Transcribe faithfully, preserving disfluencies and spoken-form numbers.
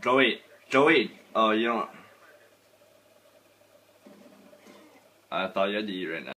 Joey Joey 哦，用了。I thought you're the right now.